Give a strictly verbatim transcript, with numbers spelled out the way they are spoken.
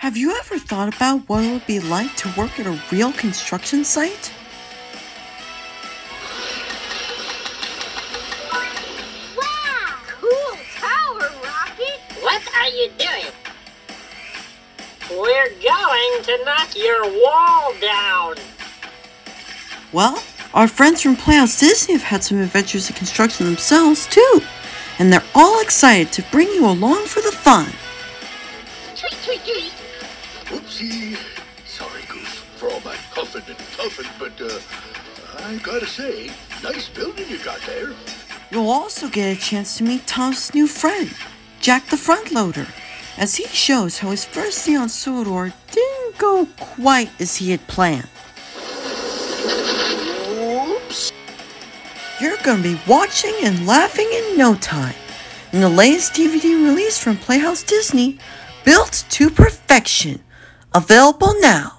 Have you ever thought about what it would be like to work at a real construction site? Wow! Cool tower, Rocky! What are you doing? We're going to knock your wall down. Well, our friends from Playhouse Disney have had some adventures in construction themselves, too. And they're all excited to bring you along for the fun. Tweet, tweet, tweet. Oopsie. Sorry, Goose, for all my huffing and puffing, but, uh, I gotta say, nice building you got there. You'll also get a chance to meet Tom's new friend, Jack the Front Loader, as he shows how his first day on Sodor didn't go quite as he had planned. Oops. You're going to be watching and laughing in no time in the latest D V D release from Playhouse Disney, Built to Perfection, available now.